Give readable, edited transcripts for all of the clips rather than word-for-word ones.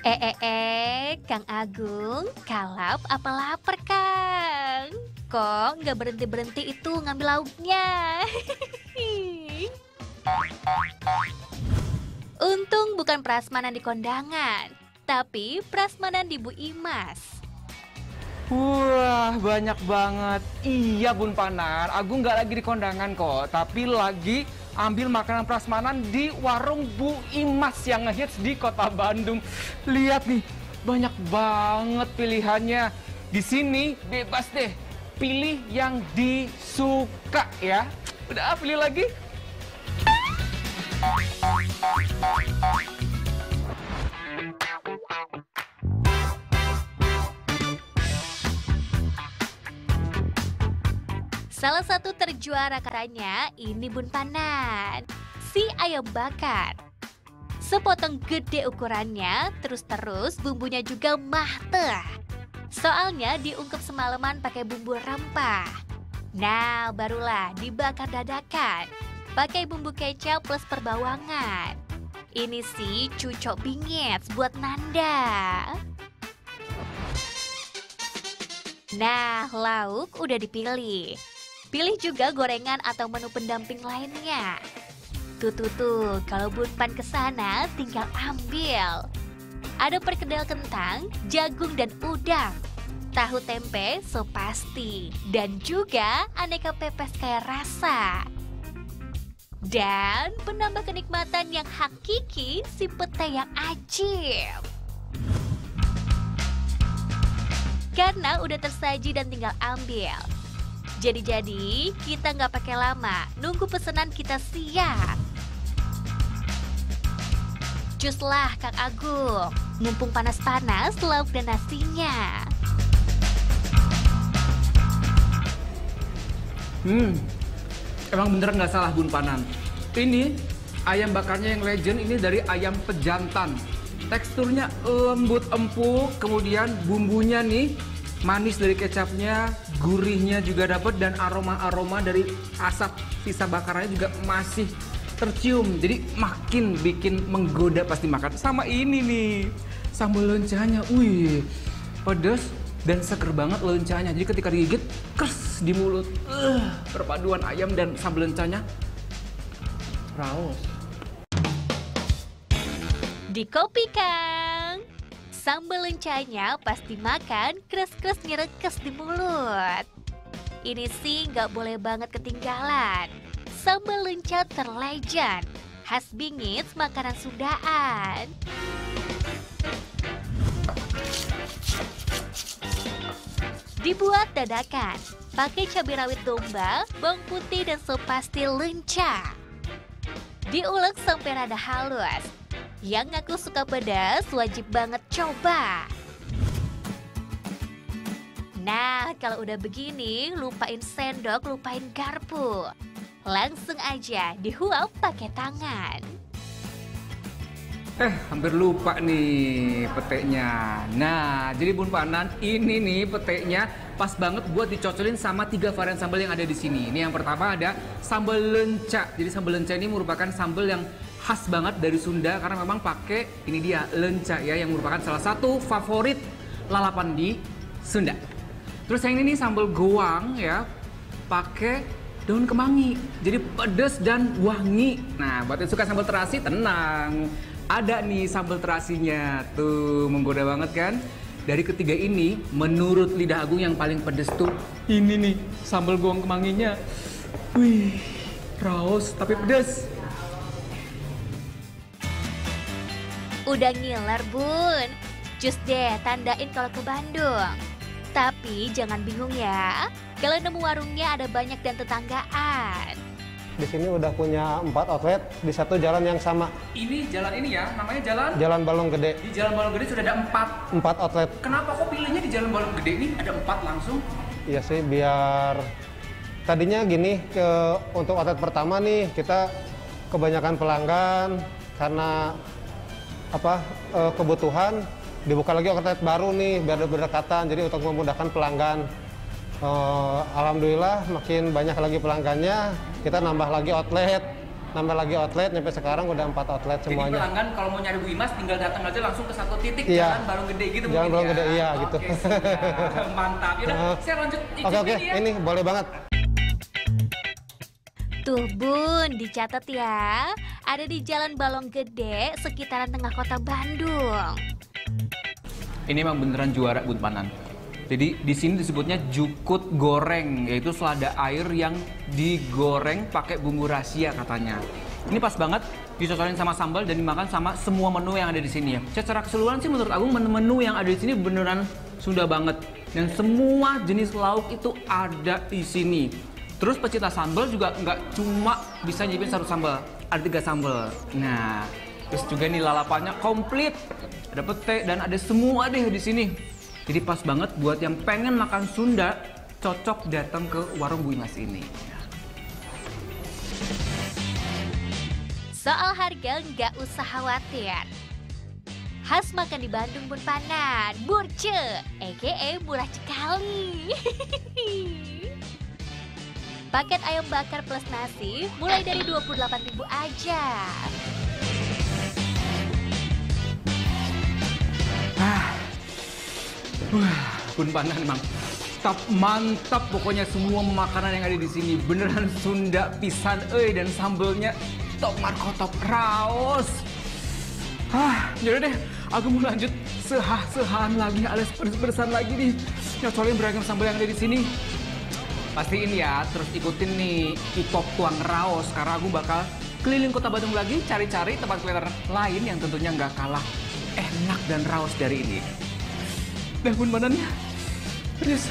Kang Agung, kalap apa lapar, Kang? Kok nggak berhenti-berhenti itu ngambil lauknya? Untung bukan prasmanan di kondangan, tapi prasmanan di Bu Imas. Wah, banyak banget. Iya, Bun Panan. Aku nggak lagi di kondangan kok, tapi lagi ambil makanan prasmanan di warung Bu Imas yang ngehits di kota Bandung. Lihat nih, banyak banget pilihannya. Di sini bebas deh, pilih yang disuka ya. Udah, pilih lagi. Salah satu terjuara katanya ini Bun Panan, si ayam bakar. Sepotong gede ukurannya, terus bumbunya juga mahteh. Soalnya diungkep semalaman pakai bumbu rempah. Nah, barulah dibakar dadakan, pakai bumbu kecap plus perbawangan. Ini sih cucok bingit buat Nanda. Nah, lauk udah dipilih. Pilih juga gorengan atau menu pendamping lainnya. Tuh, kalau Bun Pan kesana tinggal ambil. Ada perkedel kentang, jagung dan udang. Tahu tempe so pasti. Dan juga aneka pepes kaya rasa. Dan penambah kenikmatan yang hakiki si pete yang ajib. Karena udah tersaji dan tinggal ambil. Jadi kita nggak pakai lama, nunggu pesanan kita siap. Cuslah Kang Agung, mumpung panas-panas lauk dan nasinya. Emang bener nggak salah Bun Panan. Ini ayam bakarnya yang legend ini dari ayam pejantan. Teksturnya lembut empuk, kemudian bumbunya nih manis dari kecapnya, gurihnya juga dapat dan aroma-aroma dari asap sisa bakarannya juga masih tercium. Jadi makin bikin menggoda pasti makan. Sama ini nih, sambal lencahnya. Wih, pedas dan seger banget lencahnya. Jadi ketika digigit, kers di mulut. Perpaduan ayam dan sambal lencahnya raos. Di kopi Kang, sambal lencahnya pasti makan kres-kres nyerekes di mulut. Ini sih nggak boleh banget ketinggalan. Sambal lencah terlegend, khas Bingits makanan Sundaan. Dibuat dadakan, pakai cabai rawit domba, bawang putih dan sop pasti lencah. Diulek sampai rada halus. Yang ngaku suka pedas wajib banget coba. Nah, kalau udah begini, lupain sendok, lupain garpu. Langsung aja dihuap pakai tangan. Hampir lupa nih peteknya. Nah, jadi Bun Panan, ini nih peteknya pas banget buat dicocolin sama 3 varian sambal yang ada di sini. Ini yang pertama ada sambal lenca. Jadi sambal lenca ini merupakan sambal yang khas banget dari Sunda karena memang pakai ini dia lenca ya, yang merupakan salah satu favorit lalapan di Sunda. Terus yang ini nih sambal goang ya, pakai daun kemangi. Jadi pedas dan wangi. Nah, buat yang suka sambal terasi tenang. Ada nih sambal terasinya. Tuh, menggoda banget kan? Dari ketiga ini, menurut lidah Agung yang paling pedes tuh ini nih, sambal goang kemanginya. Wih, raos tapi pedas. Udah ngiler Bun, cus deh tandain kalau ke Bandung. Tapi jangan bingung ya, kalau nemu warungnya ada banyak dan tetanggaan. Di sini udah punya 4 outlet di satu jalan yang sama. Ini jalan ini ya, namanya jalan? Jalan Balong Gede. Di Jalan Balong Gede sudah ada 4 outlet. Kenapa kok pilihnya di Jalan Balong Gede ini ada 4 langsung? Iya sih, biar tadinya gini, untuk outlet pertama nih kita kebanyakan pelanggan karena kebutuhan, dibuka lagi outlet baru nih biar berdekatan, jadi untuk memudahkan pelanggan. Alhamdulillah makin banyak lagi pelanggannya, kita nambah lagi outlet. nambah lagi outlet, sampai sekarang udah 4 outlet Jadi semuanya. pelanggan kalau mau nyari Bu Imas tinggal datang aja langsung ke satu titik, Iya. Jalan Balong Gede gitu Jalan mungkin Balong ya? Gede, iya, gitu. Oke, siap. Mantap. Yaudah, saya lanjut Oke, icipin ya. ini boleh banget. Tuh Bun, dicatat ya. Ada di Jalan Balong Gede, sekitaran tengah kota Bandung. Ini emang beneran juara Bun Panan. Jadi di sini disebutnya jukut goreng, yaitu selada air yang digoreng pakai bumbu rahasia katanya. Ini pas banget dicocokin sama sambal dan dimakan sama semua menu yang ada di sini ya. Secara keseluruhan sih menurut Agung menu-menu yang ada di sini beneran Sunda banget. Dan semua jenis lauk itu ada di sini. Terus pecinta sambal juga nggak cuma bisa nyipin satu sambal, ada 3 sambal. Nah, terus juga nih lalapannya komplit. Ada pete dan ada semua deh di sini. Jadi pas banget buat yang pengen makan Sunda, cocok datang ke warung Bu Imas ini. Soal harga nggak usah khawatir. Khas makan di Bandung Bun Panan, Burce, a.k.a. murah sekali. Paket ayam bakar plus nasi mulai dari 28.000 aja. Bun Panan emang mantap pokoknya semua makanan yang ada di sini beneran Sunda pisan dan sambelnya top markotop raos. Yaudah deh, aku mau lanjut sehan lagi alias pedes-pedesan lagi nih. Nyocolin beragam sambal yang ada di sini. Pastiin ya, terus ikutin nih Ipop Tuang Raos karena aku bakal keliling kota Bandung lagi cari-cari tempat kuliner lain yang tentunya nggak kalah enak dan raos dari ini. Dah Bun Panannya, pedes.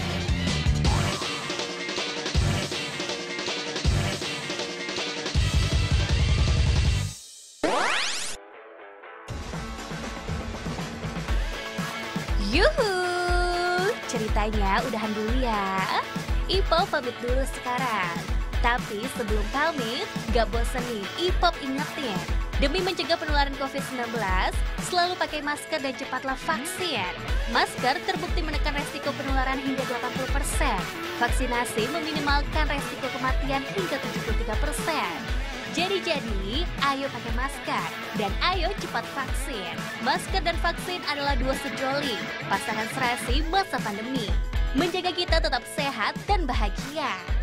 Yuhu, ceritanya udahan dulu ya. Ipop pamit dulu sekarang. Tapi sebelum pamit, gak bosen nih Ipop ingetin. Demi mencegah penularan COVID-19, selalu pakai masker dan cepatlah vaksin. Masker terbukti menekan resiko penularan hingga 80%. Vaksinasi meminimalkan resiko kematian hingga 73%. Jadi, ayo pakai masker dan ayo cepat vaksin. Masker dan vaksin adalah dua sejoli, pasangan serasi masa pandemi. Menjaga kita tetap sehat dan bahagia.